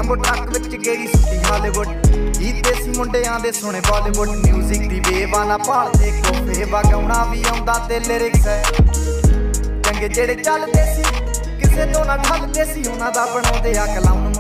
वांगू ट्रक विच गेड़ी सुट्टी हालीवुड गीत देसी मुंडियां दे सुने बॉलीवुड म्यूजिक दी वेव आला भालदे कोफे वगाउणा भी आउंदा ते लिरिक्स है चंगे जेड़े चलदे सी किसे तो ना ठलदे सी उन्हां दा बनाउंदे आ कलाउन